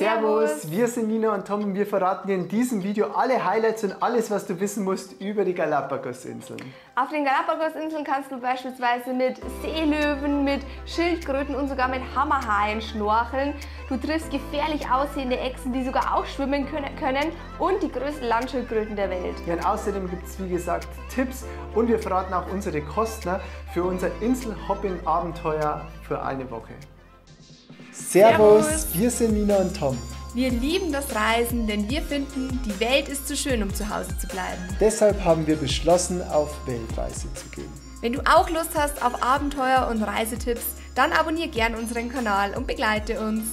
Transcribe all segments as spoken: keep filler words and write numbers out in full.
Servus, wir sind Nina und Tom und wir verraten dir in diesem Video alle Highlights und alles, was du wissen musst über die Galapagos-Inseln. Auf den Galapagos-Inseln kannst du beispielsweise mit Seelöwen, mit Schildkröten und sogar mit Hammerhaien schnorcheln. Du triffst gefährlich aussehende Echsen, die sogar auch schwimmen können und die größten Landschildkröten der Welt. Ja, und außerdem gibt es wie gesagt Tipps und wir verraten auch unsere Kosten für unser Insel-Hopping-Abenteuer für eine Woche. Servus, Servus, wir sind Nina und Tom. Wir lieben das Reisen, denn wir finden, die Welt ist zu schön, um zu Hause zu bleiben. Deshalb haben wir beschlossen, auf Weltreise zu gehen. Wenn du auch Lust hast auf Abenteuer und Reisetipps, dann abonniere gern unseren Kanal und begleite uns.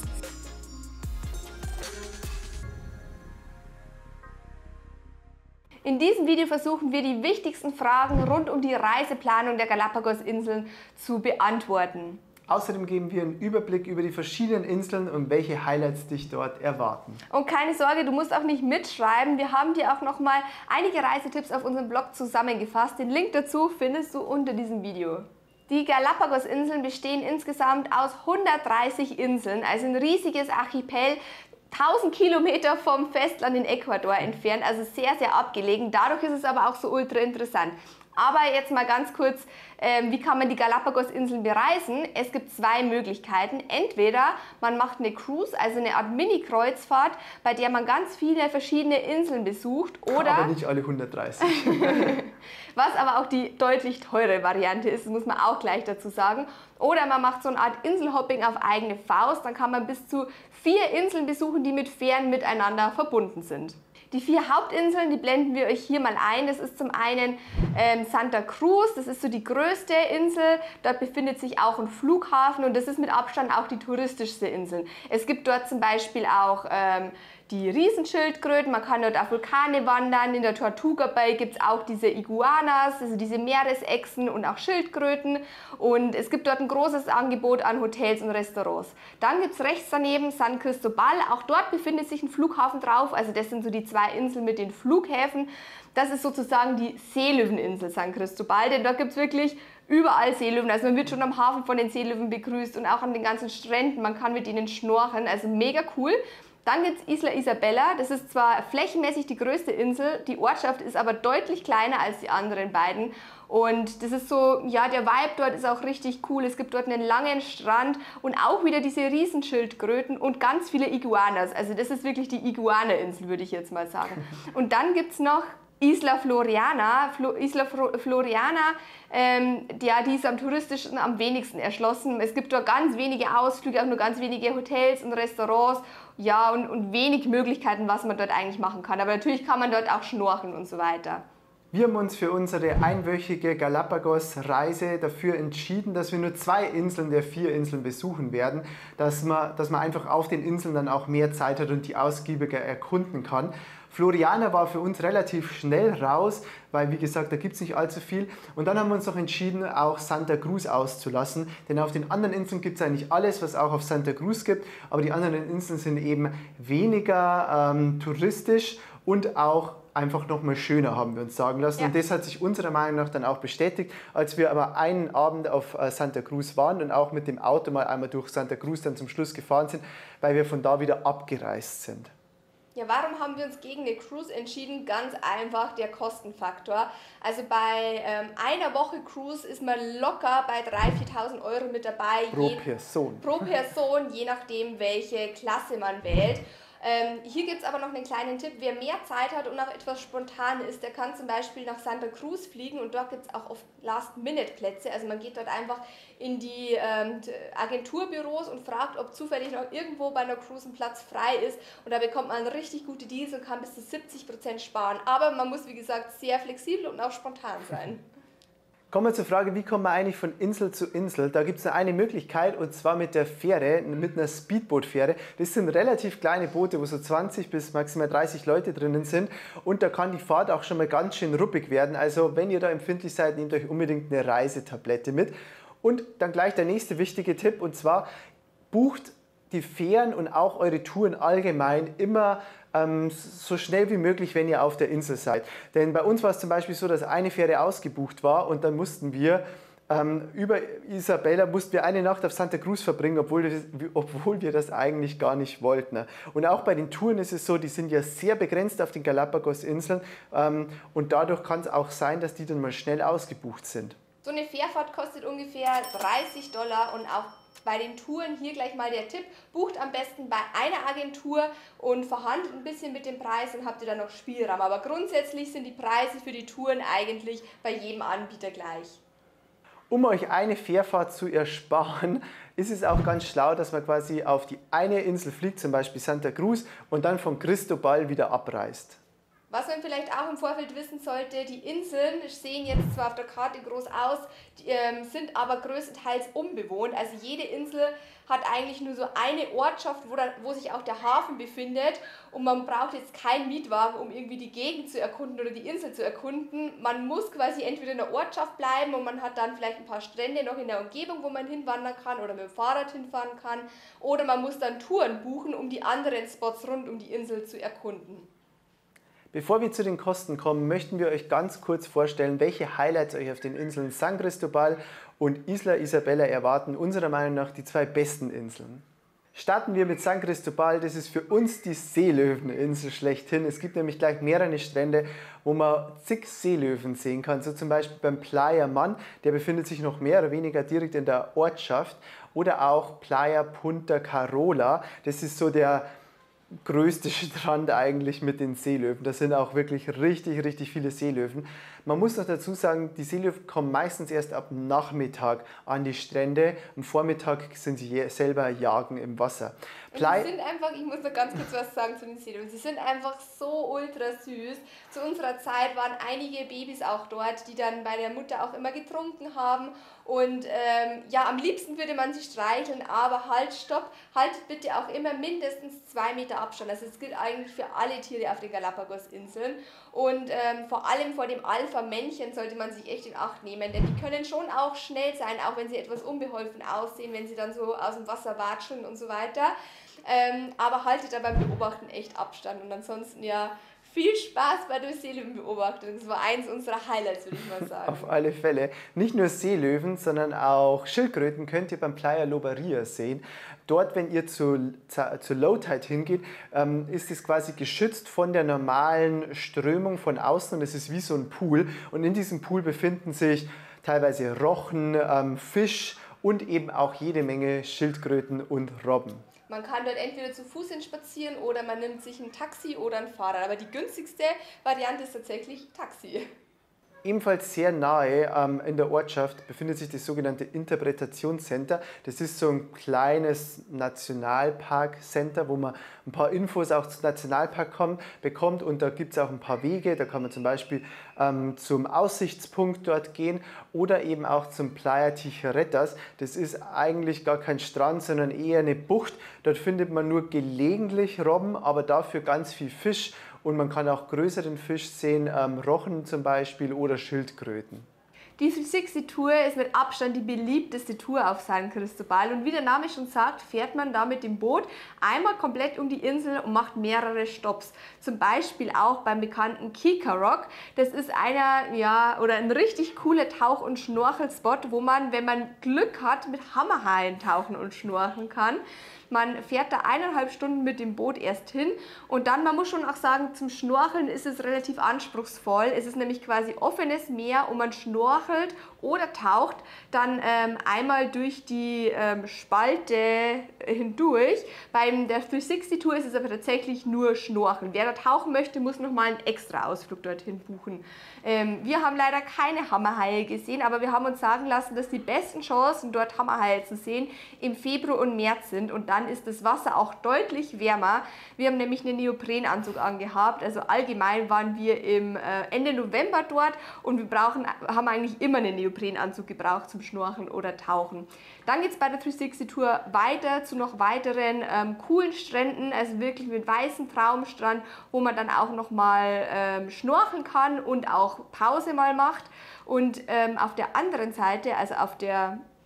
In diesem Video versuchen wir, die wichtigsten Fragen rund um die Reiseplanung der Galapagos-Inseln zu beantworten. Außerdem geben wir einen Überblick über die verschiedenen Inseln und welche Highlights dich dort erwarten. Und keine Sorge, du musst auch nicht mitschreiben. Wir haben dir auch noch mal einige Reisetipps auf unserem Blog zusammengefasst. Den Link dazu findest du unter diesem Video. Die Galapagos-Inseln bestehen insgesamt aus hundertdreißig Inseln, also ein riesiges Archipel, tausend Kilometer vom Festland in Ecuador entfernt, also sehr, sehr abgelegen. Dadurch ist es aber auch so ultra interessant. Aber jetzt mal ganz kurz, ähm, wie kann man die Galapagos-Inseln bereisen? Es gibt zwei Möglichkeiten. Entweder man macht eine Cruise, also eine Art Mini-Kreuzfahrt, bei der man ganz viele verschiedene Inseln besucht. Oder aber nicht alle hundertdreißig. Was aber auch die deutlich teure Variante ist, muss man auch gleich dazu sagen. Oder man macht so eine Art Inselhopping auf eigene Faust. Dann kann man bis zu vier Inseln besuchen, die mit Fähren miteinander verbunden sind. Die vier Hauptinseln, die blenden wir euch hier mal ein. Das ist zum einen ähm, Santa Cruz, das ist so die größte Insel. Dort befindet sich auch ein Flughafen und das ist mit Abstand auch die touristischste Insel. Es gibt dort zum Beispiel auch ähm, die Riesenschildkröten, man kann dort auf Vulkane wandern. In der Tortuga Bay gibt es auch diese Iguanas, also diese Meeresechsen und auch Schildkröten. Und es gibt dort ein großes Angebot an Hotels und Restaurants. Dann gibt es rechts daneben San Cristobal, auch dort befindet sich ein Flughafen drauf. Also das sind so die zwei Inseln mit den Flughäfen. Das ist sozusagen die Seelöweninsel San Cristobal, denn dort gibt es wirklich überall Seelöwen. Also man wird schon am Hafen von den Seelöwen begrüßt und auch an den ganzen Stränden. Man kann mit ihnen schnorcheln, also mega cool. Dann gibt es Isla Isabela, das ist zwar flächenmäßig die größte Insel, die Ortschaft ist aber deutlich kleiner als die anderen beiden. Und das ist so, ja, der Vibe dort ist auch richtig cool. Es gibt dort einen langen Strand und auch wieder diese Riesenschildkröten und ganz viele Iguanas. Also das ist wirklich die Iguana-Insel, würde ich jetzt mal sagen. Und dann gibt es noch Isla Floriana, Flo, Isla Floriana, ähm, ja, die ist am touristischsten am wenigsten erschlossen. Es gibt dort ganz wenige Ausflüge, auch nur ganz wenige Hotels und Restaurants, ja, und, und wenig Möglichkeiten, was man dort eigentlich machen kann. Aber natürlich kann man dort auch schnorcheln und so weiter. Wir haben uns für unsere einwöchige Galapagos-Reise dafür entschieden, dass wir nur zwei Inseln der vier Inseln besuchen werden, dass man, dass man einfach auf den Inseln dann auch mehr Zeit hat und die ausgiebiger erkunden kann. Floriana war für uns relativ schnell raus, weil wie gesagt, da gibt es nicht allzu viel. Und dann haben wir uns noch entschieden, auch Santa Cruz auszulassen, denn auf den anderen Inseln gibt es eigentlich alles, was auch auf Santa Cruz gibt, aber die anderen Inseln sind eben weniger ähm, touristisch und auch einfach noch mal schöner, haben wir uns sagen lassen. Ja. Und das hat sich unserer Meinung nach dann auch bestätigt, als wir aber einen Abend auf Santa Cruz waren und auch mit dem Auto mal einmal durch Santa Cruz dann zum Schluss gefahren sind, weil wir von da wieder abgereist sind. Ja, warum haben wir uns gegen eine Cruise entschieden? Ganz einfach der Kostenfaktor. Also bei ähm, einer Woche Cruise ist man locker bei dreitausend, viertausend Euro mit dabei. Pro je, Person. Pro Person, je nachdem, welche Klasse man wählt. Ähm, hier gibt es aber noch einen kleinen Tipp, wer mehr Zeit hat und auch etwas spontan ist, der kann zum Beispiel nach Santa Cruz fliegen und dort gibt es auch oft Last-Minute-Plätze, also man geht dort einfach in die ähm, Agenturbüros und fragt, ob zufällig noch irgendwo bei einer Cruise ein Platz frei ist und da bekommt man richtig gute Deals und kann bis zu siebzig Prozent sparen, aber man muss wie gesagt sehr flexibel und auch spontan sein. Kommen wir zur Frage, wie kommt man eigentlich von Insel zu Insel? Da gibt es eine Möglichkeit und zwar mit der Fähre, mit einer Speedboot-Fähre. Das sind relativ kleine Boote, wo so zwanzig bis maximal dreißig Leute drinnen sind und da kann die Fahrt auch schon mal ganz schön ruppig werden. Also wenn ihr da empfindlich seid, nehmt euch unbedingt eine Reisetablette mit. Und dann gleich der nächste wichtige Tipp und zwar bucht die Fähren und auch eure Touren allgemein immer ähm, so schnell wie möglich, wenn ihr auf der Insel seid. Denn bei uns war es zum Beispiel so, dass eine Fähre ausgebucht war und dann mussten wir Ähm, über Isabella mussten wir eine Nacht auf Santa Cruz verbringen, obwohl, das, obwohl wir das eigentlich gar nicht wollten. Und auch bei den Touren ist es so, die sind ja sehr begrenzt auf den Galapagos-Inseln ähm, und dadurch kann es auch sein, dass die dann mal schnell ausgebucht sind. So eine Fährfahrt kostet ungefähr dreißig Dollar und auch bei den Touren hier gleich mal der Tipp, bucht am besten bei einer Agentur und verhandelt ein bisschen mit dem Preis und habt ihr dann noch Spielraum. Aber grundsätzlich sind die Preise für die Touren eigentlich bei jedem Anbieter gleich. Um euch eine Fährfahrt zu ersparen, ist es auch ganz schlau, dass man quasi auf die eine Insel fliegt, zum Beispiel Santa Cruz, und dann von Cristobal wieder abreist. Was man vielleicht auch im Vorfeld wissen sollte, die Inseln sehen jetzt zwar auf der Karte groß aus, die, ähm, sind aber größtenteils unbewohnt. Also jede Insel hat eigentlich nur so eine Ortschaft, wo, da, wo sich auch der Hafen befindet. Und man braucht jetzt keinen Mietwagen, um irgendwie die Gegend zu erkunden oder die Insel zu erkunden. Man muss quasi entweder in der Ortschaft bleiben und man hat dann vielleicht ein paar Strände noch in der Umgebung, wo man hinwandern kann oder mit dem Fahrrad hinfahren kann. Oder man muss dann Touren buchen, um die anderen Spots rund um die Insel zu erkunden. Bevor wir zu den Kosten kommen, möchten wir euch ganz kurz vorstellen, welche Highlights euch auf den Inseln San Cristobal und Isla Isabella erwarten. Unserer Meinung nach die zwei besten Inseln. Starten wir mit San Cristobal. Das ist für uns die Seelöweninsel schlechthin. Es gibt nämlich gleich mehrere Strände, wo man zig Seelöwen sehen kann. So zum Beispiel beim Playa Mann, der befindet sich noch mehr oder weniger direkt in der Ortschaft. Oder auch Playa Punta Carola. Das ist so der größte Strand eigentlich mit den Seelöwen. Das sind auch wirklich richtig, richtig viele Seelöwen. Man muss noch dazu sagen, die Seelöwen kommen meistens erst ab Nachmittag an die Strände. Am Vormittag sind sie selber jagen im Wasser. Und sie sind einfach, ich muss noch ganz kurz was sagen zu den Seelöwen, sie sind einfach so ultra süß. Zu unserer Zeit waren einige Babys auch dort, die dann bei der Mutter auch immer getrunken haben. Und ähm, ja, am liebsten würde man sie streicheln, aber halt, stopp, haltet bitte auch immer mindestens zwei Meter Abstand. Also das gilt eigentlich für alle Tiere auf den Galapagos-Inseln. Und ähm, vor allem vor dem Alpha-Männchen sollte man sich echt in Acht nehmen, denn die können schon auch schnell sein, auch wenn sie etwas unbeholfen aussehen, wenn sie dann so aus dem Wasser watscheln und so weiter. Ähm, aber haltet da beim Beobachten echt Abstand und ansonsten ja viel Spaß bei der Seelöwenbeobachtung. Das war eins unserer Highlights, würde ich mal sagen. Auf alle Fälle. Nicht nur Seelöwen, sondern auch Schildkröten könnt ihr beim Playa Loberia sehen. Dort, wenn ihr zu, zu Low Tide hingeht, ähm, ist es quasi geschützt von der normalen Strömung von außen und es ist wie so ein Pool. Und in diesem Pool befinden sich teilweise Rochen, ähm, Fisch und eben auch jede Menge Schildkröten und Robben. Man kann dort entweder zu Fuß hin spazieren oder man nimmt sich ein Taxi oder ein Fahrrad. Aber die günstigste Variante ist tatsächlich Taxi. Ebenfalls sehr nahe ähm, in der Ortschaft befindet sich das sogenannte Interpretationscenter. Das ist so ein kleines Nationalparkcenter, wo man ein paar Infos auch zum Nationalpark kommt, bekommt. Und da gibt es auch ein paar Wege. Da kann man zum Beispiel ähm, zum Aussichtspunkt dort gehen oder eben auch zum Playa Tijeretas. Das ist eigentlich gar kein Strand, sondern eher eine Bucht. Dort findet man nur gelegentlich Robben, aber dafür ganz viel Fisch. Und man kann auch größeren Fisch sehen, ähm, Rochen zum Beispiel oder Schildkröten. Die dreihundertsechzig-Tour ist mit Abstand die beliebteste Tour auf San Cristobal und wie der Name schon sagt, fährt man da mit dem Boot einmal komplett um die Insel und macht mehrere Stopps. Zum Beispiel auch beim bekannten Kika Rock. Das ist einer, ja, oder ein richtig cooler Tauch- und Schnorchelspot, wo man, wenn man Glück hat, mit Hammerhaien tauchen und schnorcheln kann. Man fährt da eineinhalb Stunden mit dem Boot erst hin und dann, man muss schon auch sagen, zum Schnorcheln ist es relativ anspruchsvoll. Es ist nämlich quasi offenes Meer und man schnorchelt oder taucht dann ähm, einmal durch die ähm, Spalte hindurch. Beim der dreihundertsechzig-Tour ist es aber tatsächlich nur Schnorcheln. Wer da tauchen möchte, muss nochmal einen extra Ausflug dorthin buchen. Ähm, wir haben leider keine Hammerhaie gesehen, aber wir haben uns sagen lassen, dass die besten Chancen, dort Hammerhaie zu sehen, im Februar und März sind und dann ist das Wasser auch deutlich wärmer. Wir haben nämlich einen Neoprenanzug angehabt, also allgemein waren wir im äh, Ende November dort und wir brauchen, haben eigentlich immer einen Neoprenanzug gebraucht zum Schnorcheln oder Tauchen. Dann geht es bei der dreihundertsechzig-Tour weiter zu noch weiteren ähm, coolen Stränden, also wirklich mit weißem Traumstrand, wo man dann auch nochmal ähm, schnorcheln kann und auch Pause mal macht. Und ähm, auf der anderen Seite, also auf der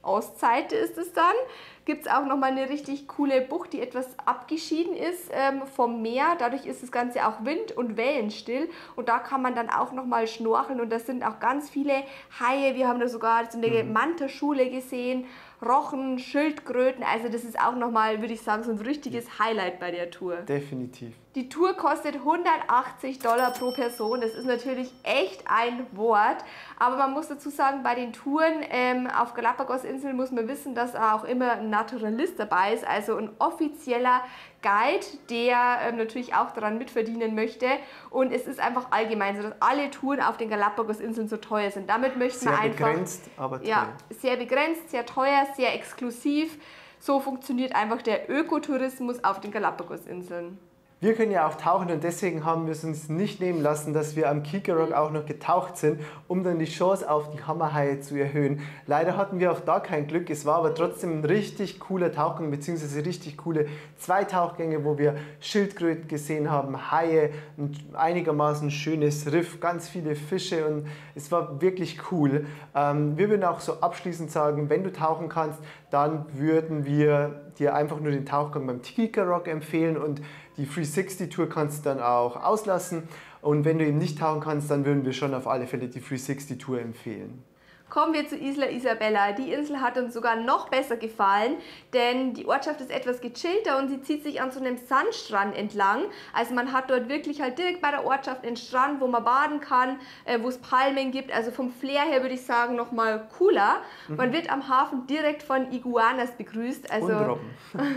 Ostseite ist es dann. Gibt es auch nochmal eine richtig coole Bucht, die etwas abgeschieden ist ähm, vom Meer. Dadurch ist das Ganze auch wind- und wellenstill. Und da kann man dann auch nochmal schnorcheln. Und da sind auch ganz viele Haie. Wir haben da sogar so eine mhm. Mantaschule gesehen. Rochen, Schildkröten. Also das ist auch nochmal, würde ich sagen, so ein richtiges Highlight bei der Tour. Definitiv. Die Tour kostet hundertachtzig Dollar pro Person. Das ist natürlich echt ein Wort. Aber man muss dazu sagen, bei den Touren ähm, auf Galapagos-Inseln muss man wissen, dass auch immer ein Naturalist dabei ist, also ein offizieller Guide, der ähm, natürlich auch daran mitverdienen möchte. Und es ist einfach allgemein so, dass alle Touren auf den Galapagos-Inseln so teuer sind. Damit möchten wir einfach... Sehr begrenzt, aber teuer. Ja, sehr begrenzt, sehr teuer, sehr exklusiv. So funktioniert einfach der Ökotourismus auf den Galapagos-Inseln. Wir können ja auch tauchen und deswegen haben wir es uns nicht nehmen lassen, dass wir am Kika Rock auch noch getaucht sind, um dann die Chance auf die Hammerhaie zu erhöhen. Leider hatten wir auch da kein Glück, es war aber trotzdem ein richtig cooler Tauchgang bzw. richtig coole zwei Tauchgänge, wo wir Schildkröten gesehen haben, Haie, ein einigermaßen schönes Riff, ganz viele Fische und es war wirklich cool. Ähm, wir würden auch so abschließend sagen, wenn du tauchen kannst, dann würden wir dir einfach nur den Tauchgang beim Kika Rock empfehlen und die dreihundertsechzig Tour kannst du dann auch auslassen. Und wenn du eben nicht tauchen kannst, dann würden wir schon auf alle Fälle die dreihundertsechzig Tour empfehlen. Kommen wir zu Isla Isabela. Die Insel hat uns sogar noch besser gefallen, denn die Ortschaft ist etwas gechillter und sie zieht sich an so einem Sandstrand entlang. Also man hat dort wirklich halt direkt bei der Ortschaft einen Strand, wo man baden kann, äh, wo es Palmen gibt. Also vom Flair her würde ich sagen nochmal cooler. Mhm. Man wird am Hafen direkt von Iguanas begrüßt. Also und Robben.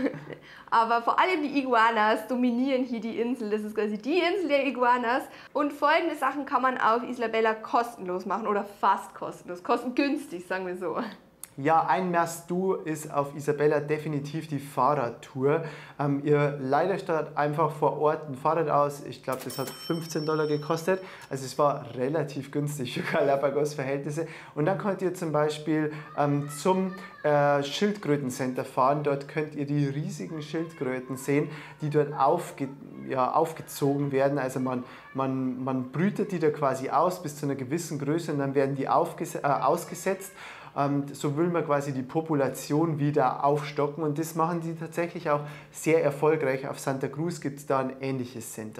Aber vor allem die Iguanas dominieren hier die Insel. Das ist quasi die Insel der Iguanas. Und folgende Sachen kann man auf Isabela kostenlos machen oder fast kostenlos. Kostengünstig, sagen wir so. Ja, ein Must-Do ist auf Isabela definitiv die Fahrradtour. Ähm, ihr leitet dort einfach vor Ort ein Fahrrad aus. Ich glaube, das hat fünfzehn Dollar gekostet. Also es war relativ günstig für Galapagos-Verhältnisse. Und dann könnt ihr zum Beispiel ähm, zum äh, Schildkrötencenter fahren. Dort könnt ihr die riesigen Schildkröten sehen, die dort aufge ja, aufgezogen werden. Also man, man, man brütet die da quasi aus bis zu einer gewissen Größe und dann werden die aufges äh, ausgesetzt. So will man quasi die Population wieder aufstocken und das machen die tatsächlich auch sehr erfolgreich. Auf Santa Cruz gibt es da ein ähnliches Center.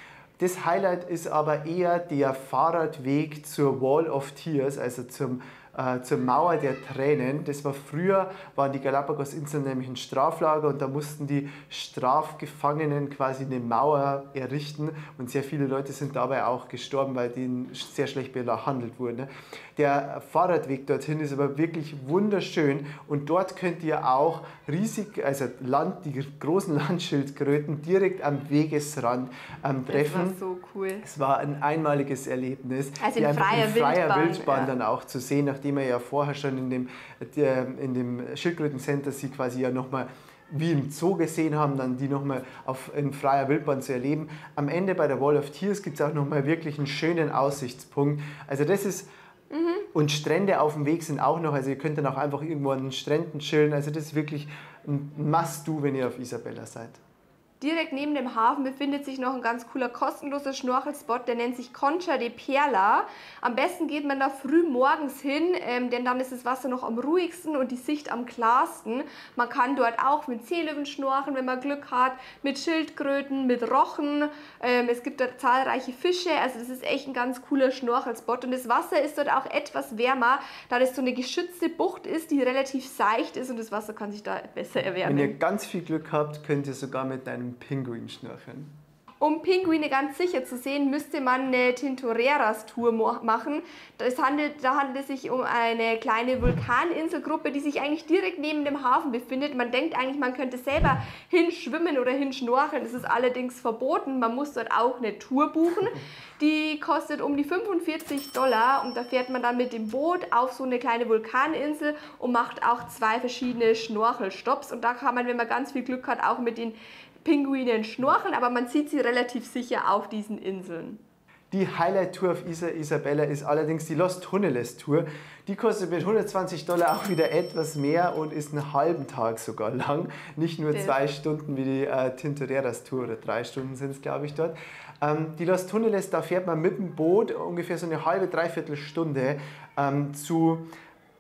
Das Highlight ist aber eher der Fahrradweg zur Wall of Tears, also zum, äh, zur Mauer der Tränen. Das war früher, waren die Galapagos-Inseln nämlich ein Straflager und da mussten die Strafgefangenen quasi eine Mauer errichten und sehr viele Leute sind dabei auch gestorben, weil denen sehr schlecht behandelt wurden. Der Fahrradweg dorthin ist aber wirklich wunderschön und dort könnt ihr auch riesig, also Land, die großen Landschildkröten direkt am Wegesrand ähm, treffen. Das war so cool. Es war ein einmaliges Erlebnis, also die in freier, in freier Wildbahn, Wildbahn ja. dann auch zu sehen, nachdem er ja vorher schon in dem, in dem Schildkrötencenter sie quasi ja nochmal wie im Zoo gesehen haben, dann die nochmal in freier Wildbahn zu erleben. Am Ende bei der Wall of Tears gibt es auch nochmal wirklich einen schönen Aussichtspunkt. Also das ist Mhm. Und Strände auf dem Weg sind auch noch, also ihr könnt dann auch einfach irgendwo an den Stränden chillen, also das ist wirklich ein Must-Do, wenn ihr auf Isabela seid. Direkt neben dem Hafen befindet sich noch ein ganz cooler kostenloser Schnorchelspot, der nennt sich Concha de Perla. Am besten geht man da früh morgens hin, ähm, denn dann ist das Wasser noch am ruhigsten und die Sicht am klarsten. Man kann dort auch mit Seelöwen schnorcheln, wenn man Glück hat, mit Schildkröten, mit Rochen. Ähm, es gibt dort zahlreiche Fische, also das ist echt ein ganz cooler Schnorchelspot. Und das Wasser ist dort auch etwas wärmer, da das so eine geschützte Bucht ist, die relativ seicht ist und das Wasser kann sich da besser erwärmen. Wenn ihr ganz viel Glück habt, könnt ihr sogar mit einem Pinguin schnürfeln. Um Pinguine ganz sicher zu sehen, müsste man eine Tintoreras-Tour machen. Das handelt, da handelt es sich um eine kleine Vulkaninselgruppe, die sich eigentlich direkt neben dem Hafen befindet. Man denkt eigentlich, man könnte selber hinschwimmen oder hinschnorcheln. Das ist allerdings verboten. Man muss dort auch eine Tour buchen. Die kostet um die fünfundvierzig Dollar und da fährt man dann mit dem Boot auf so eine kleine Vulkaninsel und macht auch zwei verschiedene Schnorchelstopps. Und da kann man, wenn man ganz viel Glück hat, auch mit den Pinguinen schnorcheln, aber man sieht sie relativ sicher auf diesen Inseln. Die Highlight-Tour auf Isla Isabela ist allerdings die Los Tuneles-Tour. Die kostet mit hundertzwanzig Dollar auch wieder etwas mehr und ist einen halben Tag sogar lang. Nicht nur zwei Stunden wie die äh, Tintoreras-Tour, oder drei Stunden sind es, glaube ich, dort. Ähm, die Los Tuneles, da fährt man mit dem Boot ungefähr so eine halbe, dreiviertel Stunde ähm, zu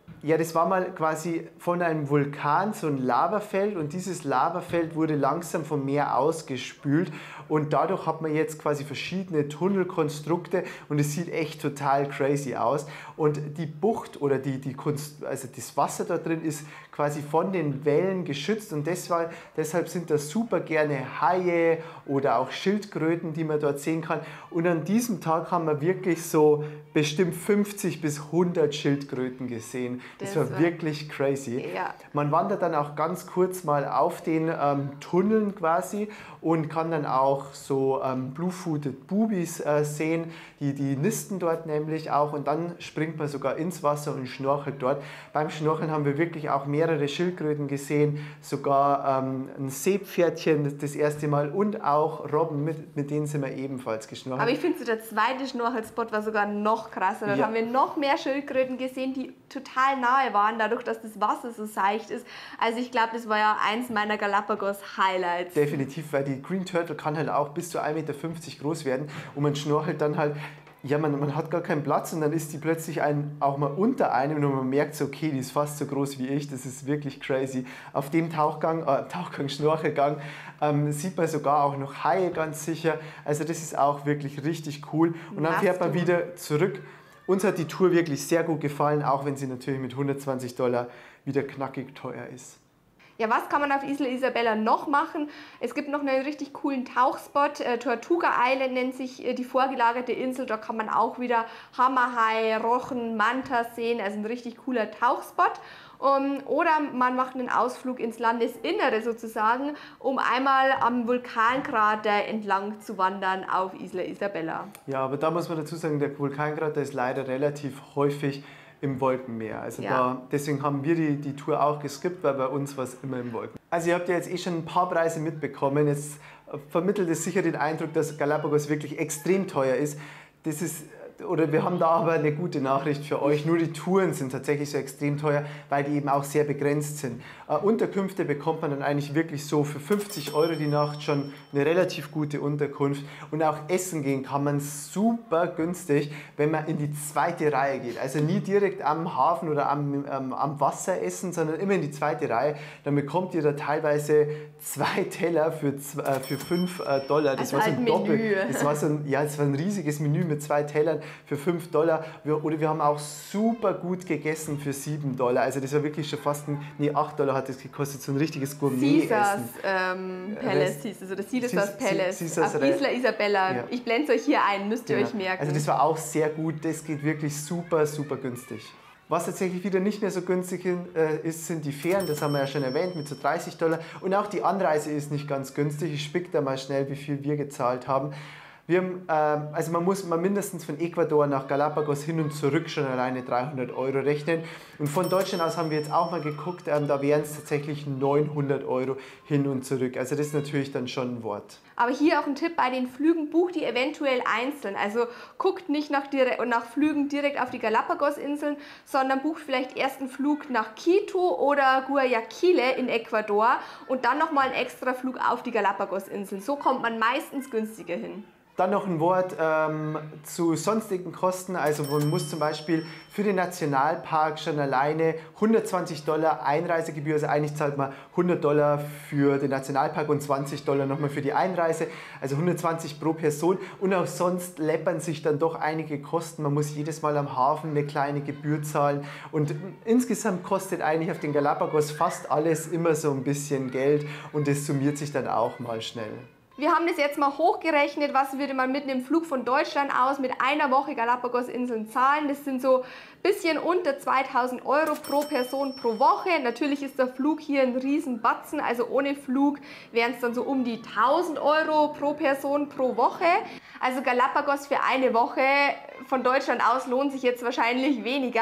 Ja, das war mal quasi von einem Vulkan so ein Lavafeld und dieses Lavafeld wurde langsam vom Meer ausgespült und dadurch hat man jetzt quasi verschiedene Tunnelkonstrukte und es sieht echt total crazy aus. Und die Bucht oder die, die Kunst, also das Wasser da drin ist quasi von den Wellen geschützt und deshalb, deshalb sind da super gerne Haie oder auch Schildkröten, die man dort sehen kann. Und an diesem Tag haben wir wirklich so bestimmt fünfzig bis hundert Schildkröten gesehen. Das, das war, war wirklich crazy. Ja. Man wandert dann auch ganz kurz mal auf den ähm, Tunneln quasi und kann dann auch so ähm, Blue-Footed Boobies äh, sehen, die, die nisten dort nämlich auch und dann springt man sogar ins Wasser und schnorchelt dort. Beim Schnorcheln haben wir wirklich auch mehrere Schildkröten gesehen, sogar ähm, ein Seepferdchen das erste Mal und auch Robben, mit, mit denen sind wir ebenfalls geschnorchelt. Aber ich finde, so der zweite Schnorchelspot war sogar noch krasser. Da Ja. haben wir noch mehr Schildkröten gesehen, die total nahe waren, dadurch, dass das Wasser so seicht ist. Also ich glaube, das war ja eins meiner Galapagos-Highlights. Definitiv, weil die Green Turtle kann halt auch bis zu ein Meter fünfzig groß werden und man schnorchelt dann halt, ja, man, man hat gar keinen Platz und dann ist die plötzlich ein, auch mal unter einem und man merkt so, okay, die ist fast so groß wie ich, das ist wirklich crazy. Auf dem Tauchgang, äh, Tauchgang, Schnorchelgang ähm, sieht man sogar auch noch Haie ganz sicher, also das ist auch wirklich richtig cool und dann fährt man wieder zurück. Uns hat die Tour wirklich sehr gut gefallen, auch wenn sie natürlich mit hundertzwanzig Dollar wieder knackig teuer ist. Ja, was kann man auf Isla Isabella noch machen? Es gibt noch einen richtig coolen Tauchspot. Äh, Tortuga Island nennt sich äh, die vorgelagerte Insel. Da kann man auch wieder Hammerhai, Rochen, Mantas sehen. Also ein richtig cooler Tauchspot. Um, oder man macht einen Ausflug ins Landesinnere sozusagen, um einmal am Vulkankrater entlang zu wandern auf Isla Isabella. Ja, aber da muss man dazu sagen, der Vulkankrater ist leider relativ häufig im Wolkenmeer. Also Ja. da, deswegen haben wir die, die Tour auch geskippt, weil bei uns war es immer im Wolken. Also ihr habt ja jetzt eh schon ein paar Preise mitbekommen. Jetzt vermittelt es sicher den Eindruck, dass Galapagos wirklich extrem teuer ist. Das ist oder wir haben da aber eine gute Nachricht für euch. Nur die Touren sind tatsächlich so extrem teuer, weil die eben auch sehr begrenzt sind. Äh, Unterkünfte bekommt man dann eigentlich wirklich so für fünfzig Euro die Nacht schon eine relativ gute Unterkunft. Und auch essen gehen kann man super günstig, wenn man in die zweite Reihe geht. Also nie direkt am Hafen oder am, ähm, am Wasser essen, sondern immer in die zweite Reihe. Dann bekommt ihr da teilweise zwei Teller für, äh, für fünf Dollar. Das Also war so halt ein Menü. Doppel. Das war so ein, ja, das war ein riesiges Menü mit zwei Tellern für fünf Dollar. Wir, oder wir haben auch super gut gegessen für sieben Dollar. Also das war wirklich schon fast ein, nee, acht Dollar hat das gekostet, so ein richtiges Gourmet-Essen. Caesars ähm, Palace hieß es, oder Caesars Palace Caesars auf Isla Isabella. Ja. Ich blende es euch hier ein, müsst ihr Genau. euch merken. Also das war auch sehr gut, das geht wirklich super, super günstig. Was tatsächlich wieder nicht mehr so günstig ist, sind die Fähren, das haben wir ja schon erwähnt, mit so dreißig Dollar. Und auch die Anreise ist nicht ganz günstig. Ich spick da mal schnell, wie viel wir gezahlt haben. Wir haben, äh, also man muss mal mindestens von Ecuador nach Galapagos hin und zurück schon alleine dreihundert Euro rechnen. Und von Deutschland aus haben wir jetzt auch mal geguckt, ähm, da wären es tatsächlich neunhundert Euro hin und zurück. Also das ist natürlich dann schon ein Wort. Aber hier auch ein Tipp bei den Flügen, bucht die eventuell einzeln. Also guckt nicht nach, nach Flügen direkt auf die Galapagos-Inseln, sondern bucht vielleicht erst einen Flug nach Quito oder Guayaquil in Ecuador und dann nochmal einen extra Flug auf die Galapagos-Inseln. So kommt man meistens günstiger hin. Dann noch ein Wort ähm, zu sonstigen Kosten. Also man muss zum Beispiel für den Nationalpark schon alleine hundertzwanzig Dollar Einreisegebühr, also eigentlich zahlt man hundert Dollar für den Nationalpark und zwanzig Dollar nochmal für die Einreise, also hundertzwanzig pro Person. Und auch sonst läppern sich dann doch einige Kosten. Man muss jedes Mal am Hafen eine kleine Gebühr zahlen und insgesamt kostet eigentlich auf den Galapagos fast alles immer so ein bisschen Geld und das summiert sich dann auch mal schnell. Wir haben das jetzt mal hochgerechnet, was würde man mit einem Flug von Deutschland aus mit einer Woche Galapagos-Inseln zahlen. Das sind so ein bisschen unter zweitausend Euro pro Person pro Woche. Natürlich ist der Flug hier ein Riesenbatzen, also ohne Flug wären es dann so um die tausend Euro pro Person pro Woche. Also Galapagos für eine Woche von Deutschland aus lohnt sich jetzt wahrscheinlich weniger.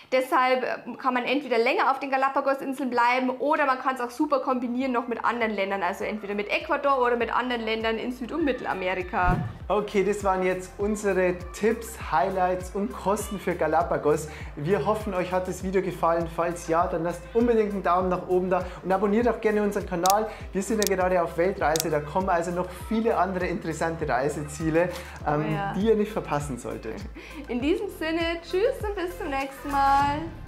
Deshalb kann man entweder länger auf den Galapagos-Inseln bleiben oder man kann es auch super kombinieren noch mit anderen Ländern, also entweder mit Ecuador oder mit anderen Ländern in Süd- und Mittelamerika. Okay, das waren jetzt unsere Tipps, Highlights und Kosten für Galapagos. Wir hoffen, euch hat das Video gefallen. Falls ja, dann lasst unbedingt einen Daumen nach oben da und abonniert auch gerne unseren Kanal. Wir sind ja gerade auf Weltreise, da kommen also noch viele andere interessante Reiseziele, ähm, oh ja. die ihr nicht verpassen solltet. In diesem Sinne, tschüss und bis zum nächsten Mal.